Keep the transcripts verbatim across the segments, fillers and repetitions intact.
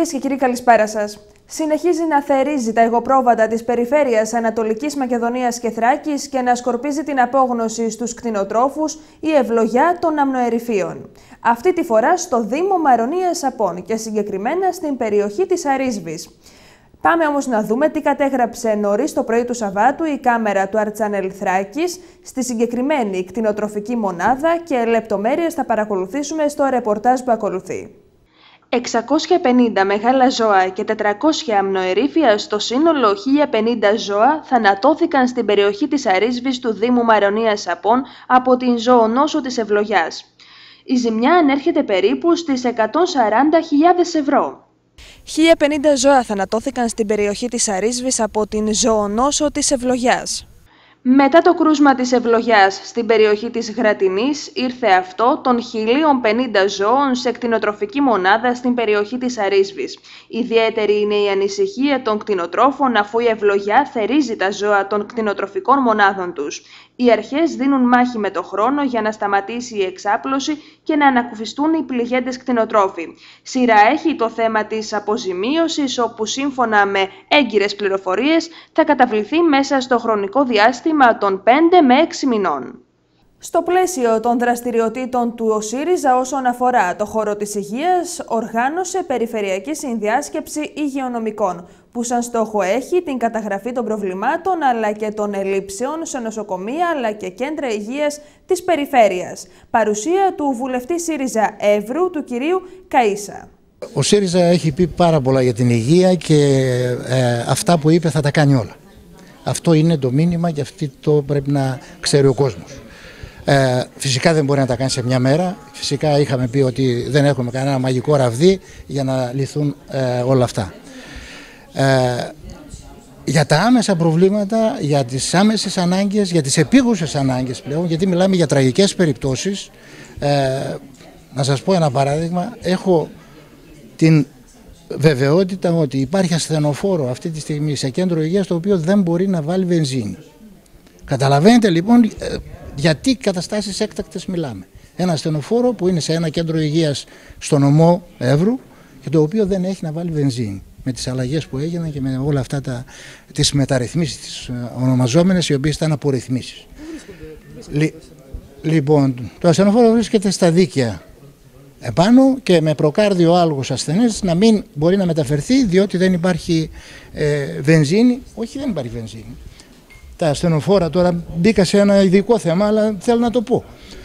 Κυρίες και κύριοι, καλησπέρα σας. Συνεχίζει να θερίζει τα υγοπρόβατα της περιφέρειας Ανατολικής Μακεδονίας και Θράκης και να σκορπίζει την απόγνωση στους κτηνοτρόφους η ευλογιά των αμνοερυφίων. Αυτή τη φορά στο Δήμο Μαρονίας Απών και συγκεκριμένα στην περιοχή της Αρίσβης. Πάμε όμως να δούμε τι κατέγραψε νωρίς το πρωί του Σαββάτου η κάμερα του Αρτσανέλ Θράκης στη συγκεκριμένη κτηνοτροφική μονάδα και λεπτομέρειες θα παρακολουθήσουμε στο ρεπορτάζ που ακολουθεί. εξακόσια πενήντα μεγάλα ζώα και τετρακόσια αμνοερύφια στο σύνολο χίλια πενήντα ζώα θανατώθηκαν στην περιοχή της Αρίσβης του Δήμου Μαρονίας Απών από την ζωονόσο της ευλογιάς. Η ζημιά ανέρχεται περίπου στις εκατόν σαράντα χιλιάδες ευρώ. χίλια πενήντα ζώα θανατώθηκαν στην περιοχή της Αρίσβης από την ζωονόσο της ευλογιάς. Μετά το κρούσμα της ευλογιάς στην περιοχή της Γρατινής ήρθε αυτό των χίλια πενήντα ζώων σε κτηνοτροφική μονάδα στην περιοχή της Αρίσβης. Ιδιαίτερη είναι η ανησυχία των κτηνοτρόφων αφού η ευλογιά θερίζει τα ζώα των κτηνοτροφικών μονάδων τους. Οι αρχές δίνουν μάχη με το χρόνο για να σταματήσει η εξάπλωση και να ανακουφιστούν οι πληγέντες κτηνοτρόφοι. Σειρά έχει το θέμα της αποζημίωσης, όπου σύμφωνα με έγκυρες πληροφορίες θα καταβληθεί μέσα στο χρονικό διάστημα των πέντε με έξι μηνών. Στο πλαίσιο των δραστηριοτήτων του ο ΣΥΡΙΖΑ όσον αφορά το χώρο της υγείας, οργάνωσε περιφερειακή συνδιάσκεψη υγειονομικών, που σαν στόχο έχει την καταγραφή των προβλημάτων αλλά και των ελλείψεων σε νοσοκομεία αλλά και κέντρα υγείας της περιφέρειας. Παρουσία του βουλευτή ΣΥΡΙΖΑ Εύρου, του κυρίου Καΐσα. Ο ΣΥΡΙΖΑ έχει πει πάρα πολλά για την υγεία και ε, αυτά που είπε θα τα κάνει όλα. Αυτό είναι το μήνυμα και αυτό το πρέπει να ξέρει ο κόσμος. Ε, φυσικά δεν μπορεί να τα κάνει σε μια μέρα. Φυσικά είχαμε πει ότι δεν έχουμε κανένα μαγικό ραβδί για να λυθούν ε, όλα αυτά. Ε, για τα άμεσα προβλήματα, για τις άμεσες ανάγκες, για τις επίγουσες ανάγκες πλέον, γιατί μιλάμε για τραγικές περιπτώσεις. Ε, να σας πω ένα παράδειγμα. Έχω την βεβαιότητα ότι υπάρχει ασθενοφόρο αυτή τη στιγμή σε κέντρο υγείας το οποίο δεν μπορεί να βάλει βενζίνη. Καταλαβαίνετε λοιπόν γιατί καταστάσεις έκτακτες μιλάμε. Ένα ασθενοφόρο που είναι σε ένα κέντρο υγείας στο νομό Εύρου και το οποίο δεν έχει να βάλει βενζίνη. Με τις αλλαγές που έγιναν και με όλα αυτά τα, τις μεταρρυθμίσεις, τις ονομαζόμενες, οι οποίες ήταν απορριθμίσεις. Λι, λοιπόν, το ασθενοφόρο βρίσκεται στα δίκαια επάνω και με προκάρδιο άλογος ασθενές να μην μπορεί να μεταφερθεί διότι δεν υπάρχει ε, βενζίνη. Όχι, δεν υπάρχει βενζίνη. Τα ασθενοφόρα, τώρα μπήκα σε ένα ειδικό θέμα, αλλά θέλω να το πω.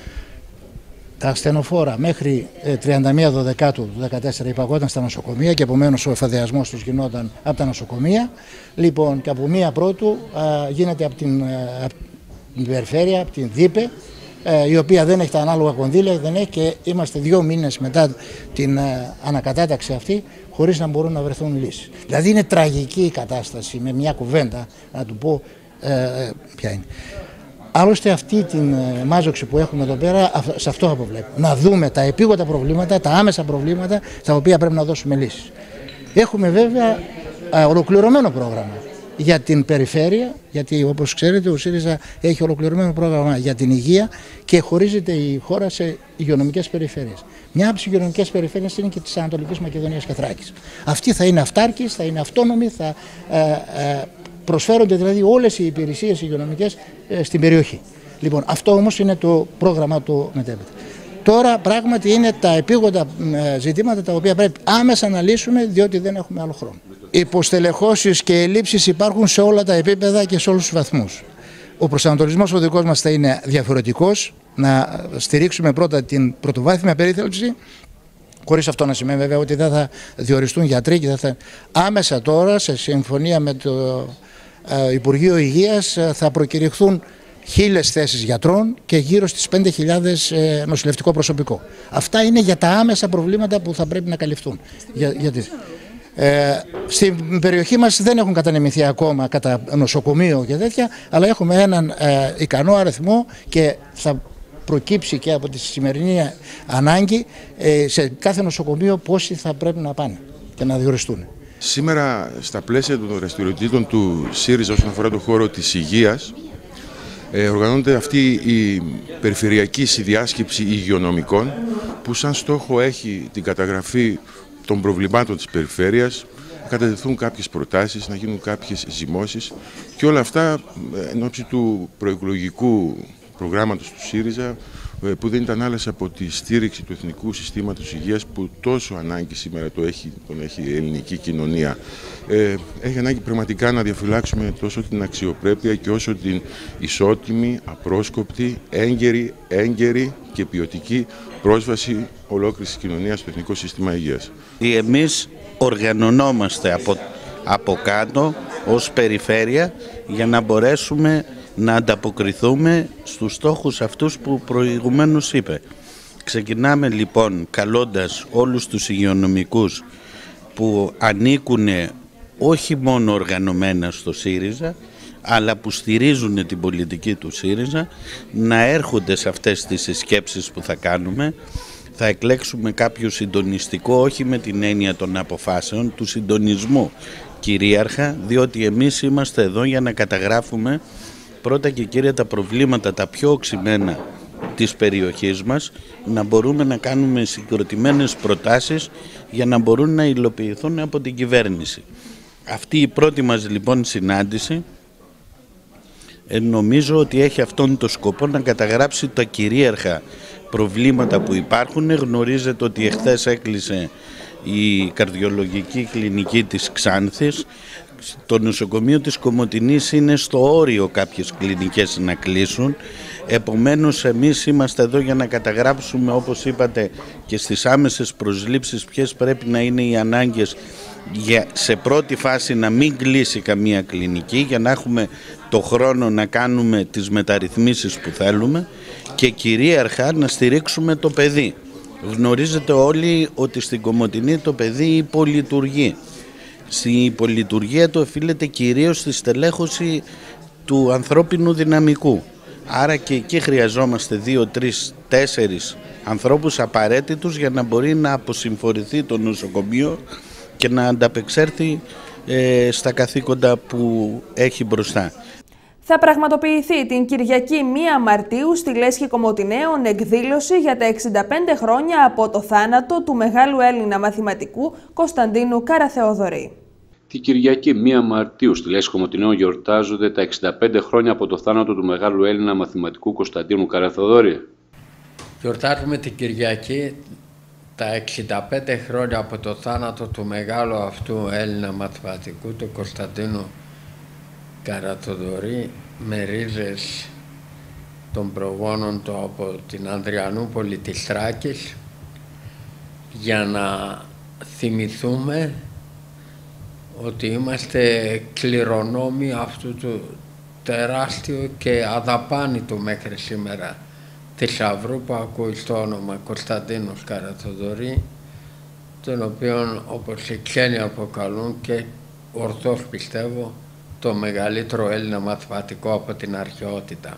Τα ασθενοφόρα μέχρι τριάντα μία Δεκάτου του δύο χιλιάδες δεκατέσσερα υπαγόταν στα νοσοκομεία και επομένως ο εφοδιασμός τους γινόταν από τα νοσοκομεία. Λοιπόν, και από μία Πρώτου α, γίνεται από την, από την περιφέρεια, από την ΔΥΠΕ, ε, η οποία δεν έχει τα ανάλογα κονδύλια, δεν έχει, και είμαστε δύο μήνες μετά την ε, ανακατάταξη αυτή χωρίς να μπορούν να βρεθούν λύσεις. Δηλαδή είναι τραγική η κατάσταση, με μια κουβέντα να του πω ε, ποια είναι. Άλλωστε αυτή την ε, μάζοξη που έχουμε εδώ πέρα, σε αυτό αποβλέπω. Να δούμε τα επίγοντα προβλήματα, τα άμεσα προβλήματα, στα οποία πρέπει να δώσουμε λύσεις. Έχουμε βέβαια ε, ολοκληρωμένο πρόγραμμα για την περιφέρεια, γιατί όπως ξέρετε ο ΣΥΡΙΖΑ έχει ολοκληρωμένο πρόγραμμα για την υγεία και χωρίζεται η χώρα σε υγειονομικές περιφέρειες. Μια από τις υγειονομικές περιφέρειες είναι και της Ανατολικής Μακεδονίας και Θράκης. Αυτή θα είναι αυτάρκης, θα είναι αυτόνομη, θα ε, ε, προσφέρονται δηλαδή όλες οι υπηρεσίες υγειονομικές ε, στην περιοχή. Λοιπόν, αυτό όμως είναι το πρόγραμμα το μετέπειτα. Τώρα πράγματι είναι τα επίγοντα ε, ζητήματα τα οποία πρέπει άμεσα να λύσουμε, διότι δεν έχουμε άλλο χρόνο. Υποστελεχώσεις και ελλείψεις υπάρχουν σε όλα τα επίπεδα και σε όλους τους βαθμούς. Ο προσανατολισμός ο δικός μας θα είναι διαφορετικός, να στηρίξουμε πρώτα την πρωτοβάθμια περίθαλψη, χωρίς αυτό να σημαίνει βέβαια ότι δεν θα διοριστούν γιατροί και θα... άμεσα τώρα σε συμφωνία με το ε, Υπουργείο Υγείας θα προκηρυχθούν χίλιες θέσεις γιατρών και γύρω στις πέντε χιλιάδες ε, νοσηλευτικό προσωπικό. Αυτά είναι για τα άμεσα προβλήματα που θα πρέπει να καλυφθούν. Για, γιατί... Ε, στην περιοχή μας δεν έχουν κατανεμηθεί ακόμα κατά νοσοκομείο και τέτοια, αλλά έχουμε έναν ε, ικανό αριθμό και θα προκύψει και από τη σημερινή ανάγκη ε, σε κάθε νοσοκομείο πόσοι θα πρέπει να πάνε και να διοριστούν. Σήμερα στα πλαίσια των δραστηριοτήτων του ΣΥΡΙΖΑ όσον αφορά το χώρο της υγείας ε, οργανώνεται αυτή η περιφερειακή συνδιάσκεψη υγειονομικών που σαν στόχο έχει την καταγραφή των προβλημάτων της περιφέρειας, να κατατεθούν κάποιες προτάσεις, να γίνουν κάποιες ζυμώσεις και όλα αυτά εν ώψη του προεκλογικού προγράμματος του ΣΥΡΙΖΑ, που δεν ήταν άλλες από τη στήριξη του Εθνικού Συστήματος Υγείας που τόσο ανάγκη σήμερα το έχει, τον έχει η ελληνική κοινωνία. Ε, έχει ανάγκη πραγματικά να διαφυλάξουμε τόσο την αξιοπρέπεια και όσο την ισότιμη, απρόσκοπτη, έγκαιρη, έγκαιρη και ποιοτική πρόσβαση ολόκληρης της κοινωνίας στο Εθνικό Σύστημα Υγείας. Εμείς οργανωνόμαστε από, από κάτω ως περιφέρεια για να μπορέσουμε να ανταποκριθούμε στους στόχους αυτούς που προηγουμένως είπε. Ξεκινάμε λοιπόν καλώντας όλους τους υγειονομικούς που ανήκουν όχι μόνο οργανωμένα στο ΣΥΡΙΖΑ, αλλά που στηρίζουν την πολιτική του ΣΥΡΙΖΑ, να έρχονται σε αυτές τις συσκέψεις που θα κάνουμε. Θα εκλέξουμε κάποιο συντονιστικό, όχι με την έννοια των αποφάσεων, του συντονισμού κυρίαρχα, διότι εμείς είμαστε εδώ για να καταγράφουμε πρώτα και κύρια τα προβλήματα τα πιο οξυμένα της περιοχής μας, να μπορούμε να κάνουμε συγκροτημένες προτάσεις για να μπορούν να υλοποιηθούν από την κυβέρνηση. Αυτή η πρώτη μας λοιπόν συνάντηση ε, νομίζω ότι έχει αυτόν τον σκοπό να καταγράψει τα κυρίαρχα προβλήματα που υπάρχουν. Γνωρίζετε ότι εχθές έκλεισε η καρδιολογική κλινική της Ξάνθης. Το νοσοκομείο της Κομοτηνής είναι στο όριο κάποιες κλινικές να κλείσουν. Επομένως εμείς είμαστε εδώ για να καταγράψουμε, όπως είπατε, και στις άμεσες προσλήψεις ποιες πρέπει να είναι οι ανάγκες για σε πρώτη φάση να μην κλείσει καμία κλινική, για να έχουμε το χρόνο να κάνουμε τις μεταρρυθμίσεις που θέλουμε και κυρίαρχα να στηρίξουμε το παιδί. Γνωρίζετε όλοι ότι στην Κομοτηνή το παιδί υπολειτουργεί. Στην υπολειτουργία του οφείλεται κυρίως στη στελέχωση του ανθρώπινου δυναμικού. Άρα και εκεί χρειαζόμαστε δύο, τρεις, τέσσερις ανθρώπους απαραίτητους για να μπορεί να αποσυμφορηθεί το νοσοκομείο και να ανταπεξέλθει ε, στα καθήκοντα που έχει μπροστά. Θα πραγματοποιηθεί την Κυριακή πρώτη Μαρτίου στη Λέσχη Κομοτηναίων εκδήλωση για τα εξήντα πέντε χρόνια από το θάνατο του μεγάλου Έλληνα μαθηματικού Κωνσταντίνου Καραθεοδωρή. Την Κυριακή πρώτη Μαρτίου στη Λέσχη Κομοτηναίων γιορτάζονται τα εξήντα πέντε χρόνια από το θάνατο του μεγάλου Έλληνα μαθηματικού Κωνσταντίνου Καραθεοδωρή. Γιορτάζουμε την Κυριακή τα εξήντα πέντε χρόνια από το θάνατο του μεγάλου αυτού Έλληνα μαθηματικού, του Κωνσταντίνου Καραθεοδωρή, με ρίζες των προγόνων του από την Ανδριανούπολη της Θράκης, για να θυμηθούμε ότι είμαστε κληρονόμοι αυτού του τεράστιου και αδαπάνητου μέχρι σήμερα θησαυρού που ακούει στο όνομα Κωνσταντίνος Καραθεοδωρή, τον οποίον όπως οι ξένοι αποκαλούν και ορθώς πιστεύω το μεγαλύτερο Έλληνα μαθηματικό από την αρχαιότητα.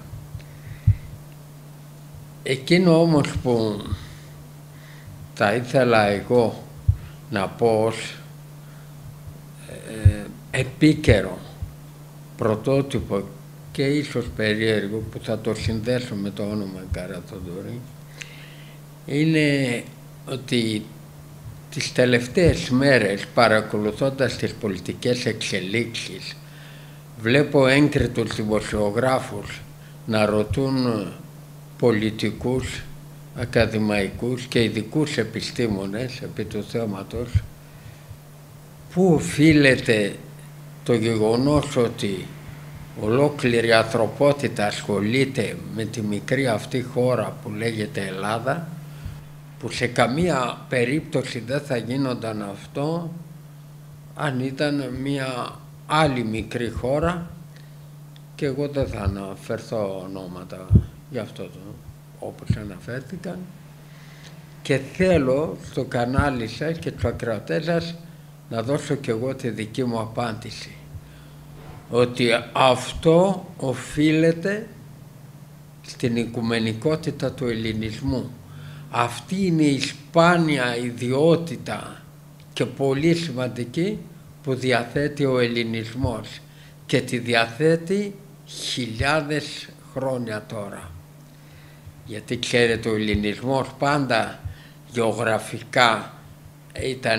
Εκείνο όμως που θα ήθελα εγώ να πω ως ε, επίκαιρο, πρωτότυπο και ίσως περίεργο, που θα το συνδέσω με το όνομα Καραθεοδωρή, είναι ότι τις τελευταίες μέρες, παρακολουθώντας τις πολιτικές εξελίξεις, βλέπω έγκριτους δημοσιογράφους να ρωτούν πολιτικούς, ακαδημαϊκούς και ειδικούς επιστήμονες επί του θέματος πού οφείλεται το γεγονός ότι ολόκληρη ανθρωπότητα ασχολείται με τη μικρή αυτή χώρα που λέγεται Ελλάδα, που σε καμία περίπτωση δεν θα γίνονταν αυτό αν ήταν μια άλλη μικρή χώρα, και εγώ δεν θα αναφερθώ ονόματα γι' αυτό το, όπως αναφέρθηκαν, και θέλω στο κανάλι σας και στους ακροατές σας να δώσω και εγώ τη δική μου απάντηση, ότι αυτό οφείλεται στην οικουμενικότητα του ελληνισμού. Αυτή είναι η σπάνια ιδιότητα και πολύ σημαντική που διαθέτει ο ελληνισμός, και τη διαθέτει χιλιάδες χρόνια τώρα. Γιατί ξέρετε, ο ελληνισμός πάντα γεωγραφικά ήταν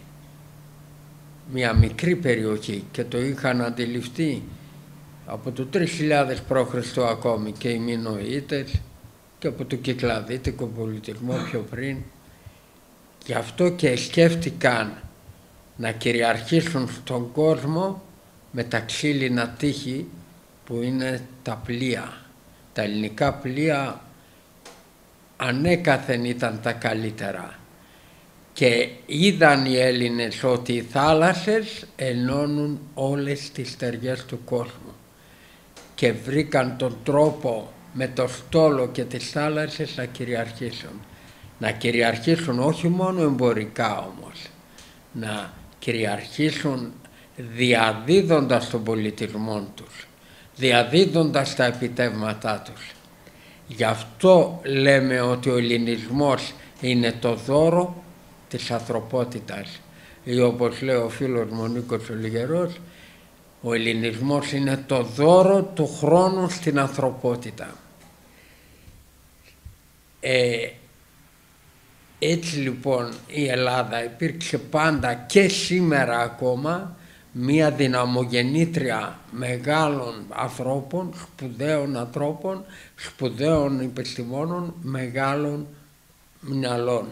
μια μικρή περιοχή και το είχαν αντιληφθεί από το τρεις χιλιάδες π.Χ. ακόμη και οι Μινωίτες και από το κυκλαδίτικο πολιτισμό πιο πριν. Γι' αυτό και σκέφτηκαν να κυριαρχήσουν στον κόσμο με τα ξύλινα τείχη που είναι τα πλοία. Τα ελληνικά πλοία ανέκαθεν ήταν τα καλύτερα και είδαν οι Έλληνες ότι οι θάλασσες ενώνουν όλες τις στεριές του κόσμου και βρήκαν τον τρόπο με το στόλο και τις θάλασσες να κυριαρχήσουν. Να κυριαρχήσουν όχι μόνο εμπορικά όμως, να κυριαρχήσουν διαδίδοντας τον πολιτισμό τους, διαδίδοντας τα επιτεύγματά τους. Γι' αυτό λέμε ότι ο ελληνισμός είναι το δώρο της ανθρωπότητας. Ή όπως λέει ο φίλος μου ο Νίκος ο Λιγερός, ο ελληνισμός είναι το δώρο του χρόνου στην ανθρωπότητα. Ε, έτσι λοιπόν η Ελλάδα υπήρξε πάντα και σήμερα ακόμα μία δυναμογεννήτρια μεγάλων ανθρώπων, σπουδαίων ανθρώπων, σπουδαίων επιστημόνων, μεγάλων μυαλών.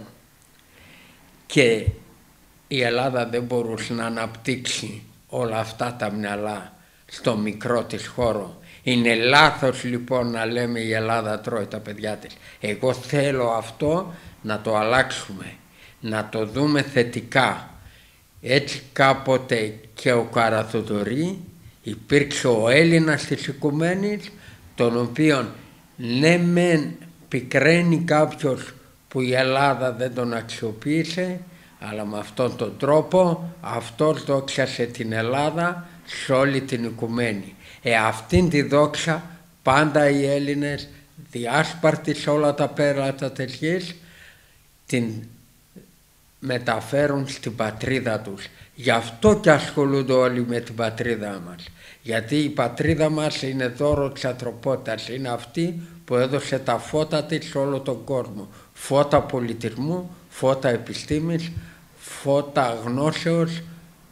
Και η Ελλάδα δεν μπορούσε να αναπτύξει όλα αυτά τα μυαλά στο μικρό της χώρο. Είναι λάθος λοιπόν να λέμε η Ελλάδα τρώει τα παιδιά της. Εγώ θέλω αυτό να το αλλάξουμε, να το δούμε θετικά. Έτσι κάποτε και ο Καραθοδωρή υπήρξε ο Έλληνας της οικουμένης, τον οποίον ναι μεν πικραίνει κάποιος που η Ελλάδα δεν τον αξιοποίησε, αλλά με αυτόν τον τρόπο αυτός δόξασε την Ελλάδα σε όλη την οικουμένη. Ε, αυτήν τη δόξα πάντα οι Έλληνες διάσπαρτοι σε όλα τα πέρατα της γης την μεταφέρουν στην πατρίδα τους. Γι' αυτό και ασχολούνται όλοι με την πατρίδα μας. Γιατί η πατρίδα μας είναι δώρο της ανθρωπότητας. Είναι αυτή που έδωσε τα φώτα της σε όλο τον κόσμο. Φώτα πολιτισμού, φώτα επιστήμης, φώτα γνώσεως,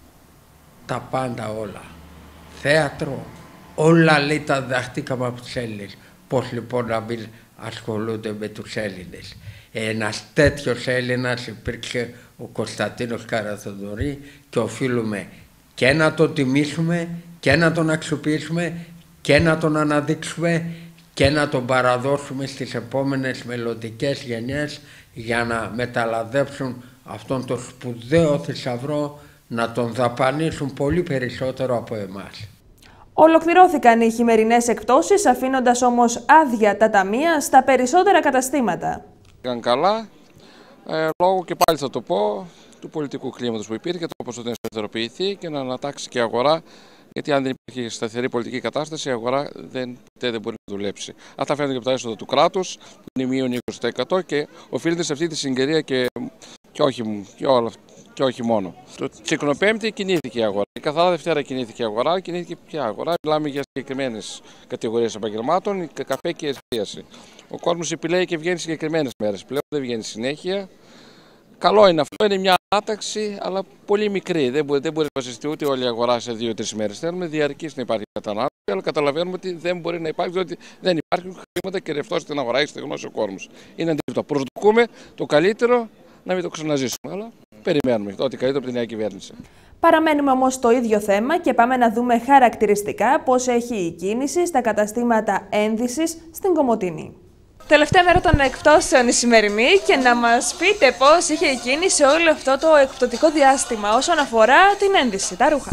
τα πάντα όλα. Θέατρο, όλα λέει τα διδαχτήκαμε από τους Έλληνες. Πώς λοιπόν να μην ασχολούνται με τους Έλληνες. Ένας τέτοιος Έλληνας υπήρξε ο Κωνσταντίνος Καραθοδωρή και οφείλουμε και να τον τιμήσουμε και να τον αξιοποιήσουμε και να τον αναδείξουμε και να τον παραδώσουμε στις επόμενες μελλοντικές γενιές για να μεταλαδέψουν αυτόν τον σπουδαίο θησαυρό, να τον δαπανίσουν πολύ περισσότερο από εμάς. Ολοκληρώθηκαν οι χειμερινές εκπτώσεις, αφήνοντας όμως άδεια τα ταμεία στα περισσότερα καταστήματα. Ήταν καλά, ε, λόγω και πάλι θα το πω, του πολιτικού κλίματος που υπήρχε, το όπως δεν σταθεροποιηθεί και να ανατάξει και η αγορά, γιατί αν δεν υπάρχει σταθερή πολιτική κατάσταση, η αγορά δεν, δεν μπορεί να δουλέψει. Αυτά φαίνονται και από τα έσοδα του κράτους, που είναι μείον είκοσι τοις εκατό και οφείλεται σε αυτή τη συγκαιρία και, και, όχι, και, όλα, και όχι μόνο. Το Τσικνοπέμπτη κινήθηκε η αγορά. Η καθαρά Δευτέρα κινήθηκε η αγορά, κινήθηκε πια αγορά. Μιλάμε για συγκεκριμένες κατηγορίες επαγγελμάτων, καφέ και εστίαση. Ο κόσμος επιλέγει και βγαίνει συγκεκριμένες μέρες. Πλέον δεν βγαίνει συνέχεια. Καλό είναι αυτό, είναι μια άταξη, αλλά πολύ μικρή. Δεν μπορεί, δεν μπορεί να βασιστεί ούτε όλη η αγορά σε δύο-τρεις μέρες. Θέλουμε διαρκής να υπάρχει κατανάλωση, αλλά καταλαβαίνουμε ότι δεν μπορεί να υπάρχει, διότι δεν υπάρχουν χρήματα και ρευστό στην αγορά, έχει στεγνώσει ο κόσμος. Είναι αντίθετο. Προσδοκούμε το καλύτερο να μην το ξαναζήσουμε, αλλά περιμένουμε ό,τι καλύτερο από τη νέα κυβέρνηση. Παραμένουμε όμως στο ίδιο θέμα και πάμε να δούμε χαρακτηριστικά πώς έχει η κίνηση στα καταστήματα ένδυσης στην Κομοτηνή. Τελευταία μέρα των εκπτώσεων η σημερινή και να μας πείτε πώς είχε η κίνηση όλο αυτό το εκπτωτικό διάστημα όσον αφορά την ένδυση, τα ρούχα.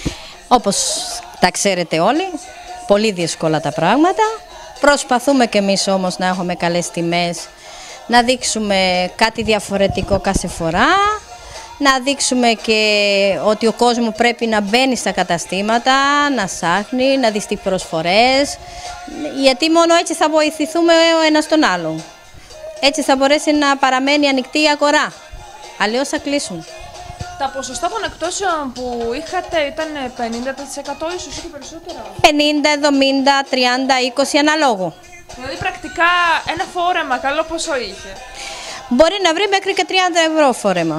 Όπως τα ξέρετε όλοι, πολύ δύσκολα τα πράγματα. Προσπαθούμε κι εμείς όμως να έχουμε καλές τιμές, να δείξουμε κάτι διαφορετικό κάθε φορά, να δείξουμε και ότι ο κόσμος πρέπει να μπαίνει στα καταστήματα, να ψάχνει, να δει τις προσφορές, γιατί μόνο έτσι θα βοηθηθούμε ο ένας τον άλλον. Έτσι θα μπορέσει να παραμένει ανοιχτή η αγορά, αλλιώς θα κλείσουν. Τα ποσοστά των εκπτώσεων που είχατε ήταν πενήντα τοις εκατό ίσως ή περισσότερο. πενήντα, εβδομήντα, τριάντα, είκοσι αναλόγου. Δηλαδή πρακτικά ένα φόρεμα καλό πόσο είχε. Μπορεί να βρει μέχρι και τριάντα ευρώ φόρεμα.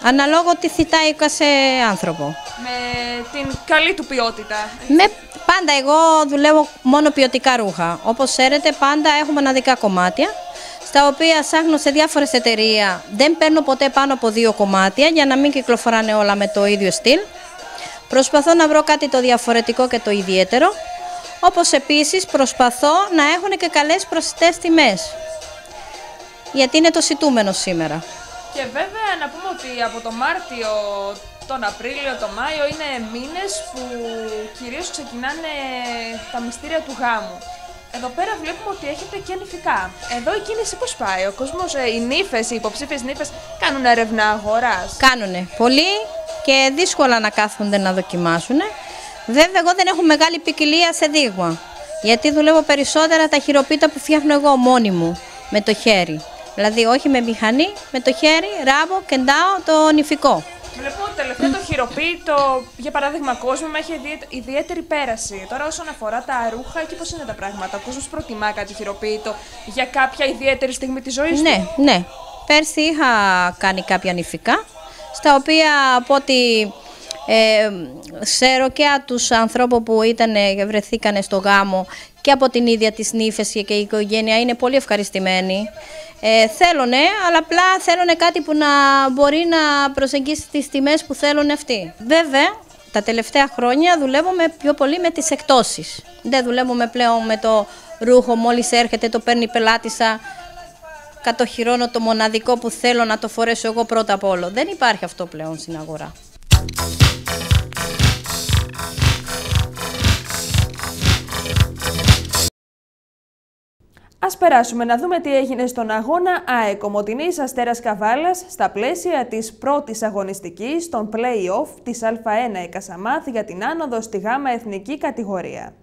αναλόγω τι θητάει κάθε άνθρωπο. Με την καλή του ποιότητα. Με, πάντα εγώ δουλεύω μόνο ποιοτικά ρούχα. Όπως ξέρετε, πάντα έχουμε μοναδικά κομμάτια, στα οποία ψάχνω σε διάφορες εταιρείες. Δεν παίρνω ποτέ πάνω από δύο κομμάτια για να μην κυκλοφοράνε όλα με το ίδιο στυλ. Προσπαθώ να βρω κάτι το διαφορετικό και το ιδιαίτερο. Όπως επίσης προσπαθώ να έχουν και καλές προσιτές τιμές. Γιατί είναι το ζητούμενο σήμερα. Και βέβαια να πούμε ότι από το Μάρτιο, τον Απρίλιο, τον Μάιο είναι μήνες που κυρίως ξεκινάνε τα μυστήρια του γάμου. Εδώ πέρα βλέπουμε ότι έχετε και νηφικά. Εδώ η κίνηση πώς πάει? Ο κόσμος, οι νύφες, οι υποψήφιες νύφες κάνουν έρευνα αγοράς? Κάνουνε πολύ και δύσκολα να κάθονται να δοκιμάσουν. Βέβαια εγώ δεν έχω μεγάλη ποικιλία σε δείγμα. Γιατί δουλεύω περισσότερα τα χειροποίητα που φτιάχνω εγώ μόνη μου, με το χέρι. Δηλαδή όχι με μηχανή, με το χέρι, ράβω, κεντάω το νηφικό. Βλέπω ότι τελευταίο το χειροποίητο, για παράδειγμα, κόσμο έχει ιδιαίτερη πέραση. Τώρα όσον αφορά τα ρούχα, εκεί πώς είναι τα πράγματα? Ο κόσμος προτιμά κάτι χειροποίητο για κάποια ιδιαίτερη στιγμή της ζωής του? Ναι, ναι. Πέρσι είχα κάνει κάποια νηφικά, στα οποία από ό,τι ε, ξέρω και από τους ανθρώπους που ήταν, βρεθήκανε στο γάμο και από την ίδια της νύφες και η οικογένεια είναι πολύ ευχαριστημένοι. Ε, θέλουνε, αλλά απλά θέλουνε κάτι που να μπορεί να προσεγγίσει τις τιμές που θέλουν αυτοί. Βέβαια, τα τελευταία χρόνια δουλεύουμε πιο πολύ με τις εκτόσεις. Δεν δουλεύουμε πλέον με το ρούχο, μόλις έρχεται το παίρνει η πελάτησα, κατοχυρώνω το μοναδικό που θέλω να το φορέσω εγώ πρώτα απ' όλο. Δεν υπάρχει αυτό πλέον στην αγορά. Ας περάσουμε να δούμε τι έγινε στον αγώνα ΑΕΚ Κομοτηνής Αστέρας Καβάλας στα πλαίσια της πρώτης αγωνιστικής των play-off της Α1 Εκασαμάθ για την άνοδο στη Γ εθνική κατηγορία.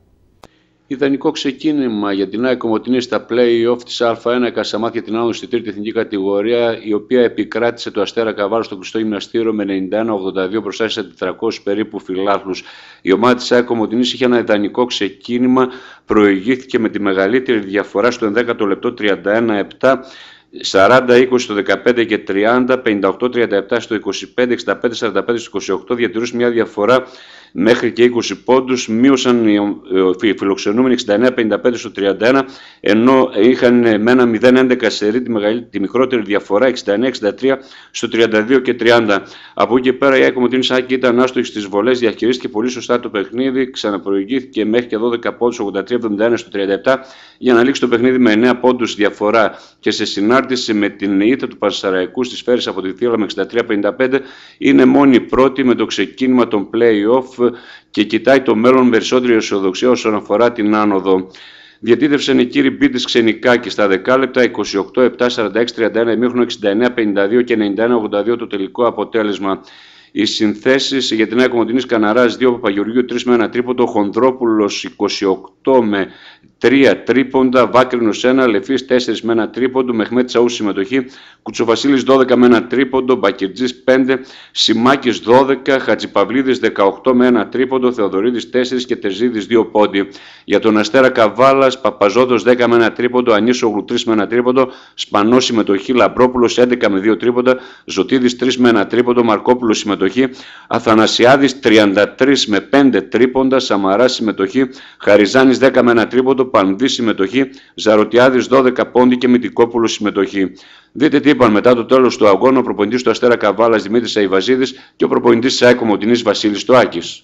Ιδανικό ξεκίνημα για την ΑΕΚ Κομοτηνής στα play-off της Α1 Εκασαμάθ για την άνοδο στη τρίτη εθνική κατηγορία, η οποία επικράτησε το Αστέρα Καβάλα στο κλειστό γυμναστήριο με ενενήντα ένα ογδόντα δύο μπροστά σε τετρακόσιους περίπου φιλάθλους. Η ομάδα της ΑΕΚ Κομοτηνής είχε ένα ιδανικό ξεκίνημα, προηγήθηκε με τη μεγαλύτερη διαφορά στο ενδέκατο λεπτό τριάντα ένα επτά. σαράντα είκοσι στο δεκαπέντε και τριάντα, πενήντα οκτώ τριάντα επτά στο είκοσι πέντε, εξήντα πέντε σαράντα πέντε στο είκοσι οκτώ, διατηρούσε μια διαφορά μέχρι και είκοσι πόντους, μείωσαν οι φιλοξενούμενοι εξήντα εννέα πενήντα πέντε στο τριάντα ένα, ενώ είχαν με ένα μηδέν έντεκα σερί τη, τη μικρότερη διαφορά εξήντα εννέα εξήντα τρία στο τριάντα δύο και τριάντα. Από εκεί και πέρα η ΑΕΚ Κομοτηνής Άκη ήταν άστοχη στις βολές, διαχειρίστηκε πολύ σωστά το παιχνίδι, ξαναπροηγήθηκε μέχρι και δώδεκα πόντους, ογδόντα τρία εβδομήντα ένα στο τριάντα επτά, για να λήξει το παιχνίδι με εννέα πόντους διαφορά και σε συνάρτηση με την ήττα του Πανσεραϊκού στις Φέρειες από τη Θύλα με εξήντα τρία πενήντα πέντε, είναι μόνη πρώτη με το ξεκίνημα των play-off και κοιτάει το μέλλον με περισσότερη αισιοδοξία όσον αφορά την άνοδο. Διατήτευσαν οι κύριοι Μπίτης Ξενικάκη στα δεκάλεπτα, είκοσι οκτώ επτά σαράντα έξι τριάντα ένα, ημίχρονο εξήντα εννέα πενήντα δύο και ενενήντα ένα ογδόντα δύο το τελικό αποτέλεσμα. Οι συνθέσεις για την ΑΕΚ Κομοτηνής Καναράς δύο, Παπαγεωργίου τρία με ένα τρίποντο, Χονδρόπουλος είκοσι οκτώ με τρία τρίποντα, Βάκρινος ένα, Λεφής τέσσερα με ένα τρίποντο, Μεχμέτ Τσαού συμμετοχή, Κουτσοβασίλης δώδεκα με ένα τρίποντο, Μπακυρτζής πέντε, Σιμάκης δώδεκα, Χατζηπαυλίδης δεκαοκτώ με ένα τρίποντο, Θεοδωρίδης τέσσερα και Τερζίδης δύο πόντι. Για τον Αστέρα Καβάλας, Παπαζώτος δέκα με ένα τρίποντο, Ανίσογλου τρία με ένα τρίποντο, Σπανό συμμετοχή, Λαμπρόπουλος έντεκα με δύο τρίποντα, Ζωτίδης τρία με ένα τρίποντο, Μαρκόπουλος συμμετοχή, Αθανασιάδης τριάντα τρία με πέντε τρίποντα, Σαμαράς συμμετοχή, Χαριζάνης δέκα με ένα τρίποντο, Πανδής συμμετοχή, Ζαρωτιάδης δώδεκα πόντι και Μητικόπουλος συμμετοχή. Δείτε τι είπαν μετά το τέλος του αγώνα ο προπονητής του Αστέρα Καβάλας Δημήτρης Αϊβαζίδης και ο προπονητής της ΑΕΚ Κομοτηνής Βασίλης Τοάκης.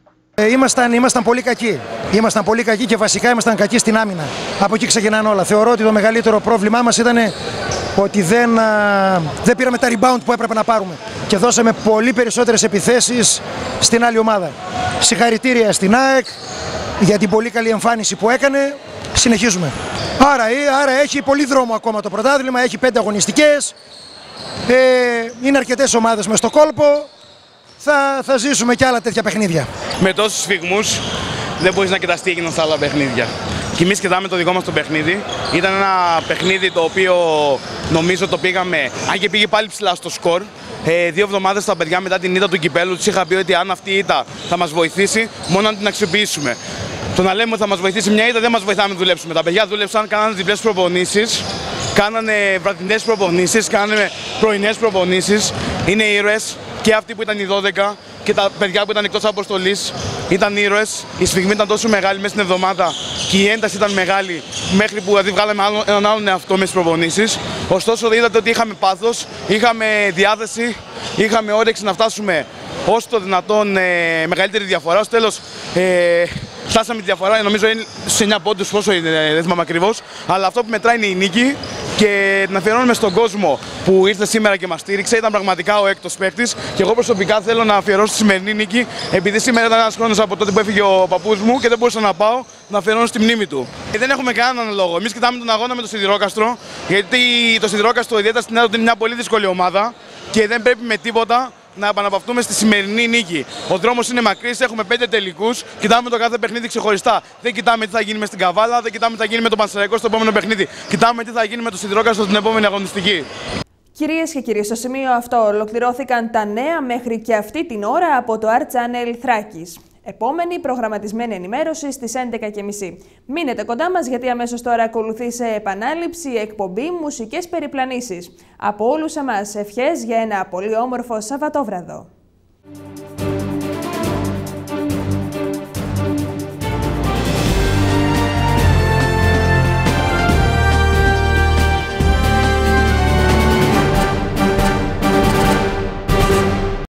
Ε, ήμασταν, ήμασταν πολύ κακοί. Ήμασταν πολύ κακοί και βασικά ήμασταν κακοί στην άμυνα. Από εκεί ξεκινάνε όλα. Θεωρώ ότι το μεγαλύτερο πρόβλημά μας ήταν ότι δεν, α, δεν πήραμε τα rebound που έπρεπε να πάρουμε. Και δώσαμε πολύ περισσότερες επιθέσεις στην άλλη ομάδα. Συγχαρητήρια στην ΑΕΚ για την πολύ καλή εμφάνιση που έκανε. Συνεχίζουμε. Άρα, άρα έχει πολύ δρόμο ακόμα το πρωτάθλημα, έχει πέντε αγωνιστικές. Ε, είναι αρκετές ομάδες μες στο κόλπο. Θα, θα ζήσουμε και άλλα τέτοια παιχνίδια. Με τόσους σφιγμούς δεν μπορείς να κοιτάς τι έγιναν στα άλλα παιχνίδια. Και εμείς κοιτάμε το δικό μας το παιχνίδι. Ήταν ένα παιχνίδι το οποίο νομίζω το πήγαμε, αν και πήγε πάλι ψηλά στο σκορ. Ε, δύο εβδομάδες τα παιδιά μετά την ήττα του κυπέλου τους είχα πει ότι αν αυτή η ήττα θα μας βοηθήσει, μόνο να την αξιοποιήσουμε. Το να λέμε ότι θα μας βοηθήσει μια ήττα δεν μας βοηθά να δουλέψουμε. Τα παιδιά δούλεψαν, κάνανε διπλές προπονήσεις, κάνανε βραδινές προπονήσεις, κάνανε πρωινές προπονήσεις. Είναι ήρωες και αυτοί που ήταν οι δώδεκα και τα παιδιά που ήταν εκτός αποστολής ήταν ήρωες. Η σφιγμή ήταν τόσο μεγάλη μέσα στην εβδομάδα και η ένταση ήταν μεγάλη μέχρι που δηλαδή βγάλαμε έναν άλλον εαυτό με τις προπονήσεις. Ωστόσο είδατε ότι είχαμε πάθος, είχαμε διάθεση, είχαμε όρεξη να φτάσουμε όσο το δυνατόν ε, μεγαλύτερη διαφορά. Στο τέλος ε, φτάσαμε τη διαφορά, νομίζω είναι στους εννιά πόντους, πόσο είναι, δεν θυμάμαι ακριβώς. Αλλά αυτό που μετράει είναι η νίκη και την αφιερώνουμε στον κόσμο που ήρθε σήμερα και μας στήριξε. Ήταν πραγματικά ο έκτος παίκτης και εγώ προσωπικά θέλω να αφιερώσω τη σημερινή νίκη, επειδή σήμερα ήταν ένας χρόνος από τότε που έφυγε ο παππούς μου και δεν μπορούσα να πάω, να αφιερώνω στη μνήμη του. Και δεν έχουμε κανέναν λόγο. Εμείς κοιτάμε τον αγώνα με το Σιδηρόκαστρο, γιατί το Σιδηρόκαστρο ιδιαίτερα στην Ελλάδα είναι μια πολύ δύσκολη ομάδα και δεν πρέπει με τίποτα να επαναπαυτούμε στη σημερινή νίκη. Ο δρόμος είναι μακρύς, έχουμε πέντε τελικούς. Κοιτάμε το κάθε παιχνίδι ξεχωριστά. Δεν κοιτάμε τι θα γίνει με στην Καβάλα, δεν κοιτάμε τι θα γίνει με τον Πανσεραϊκό στο επόμενο παιχνίδι. Κοιτάμε τι θα γίνει με το Σιδηρόκαστρο στην επόμενη αγωνιστική. Κυρίες και κύριοι, στο σημείο αυτό ολοκληρώθηκαν τα νέα μέχρι και αυτή την ώρα από το Art-Channel Θράκης. Επόμενη προγραμματισμένη ενημέρωση στις έντεκα και μισή. Μείνετε κοντά μας γιατί αμέσως τώρα ακολουθεί σε επανάληψη εκπομπή μουσικές περιπλανήσεις. Από όλους εμάς ευχές για ένα πολύ όμορφο Σαββατόβραδο.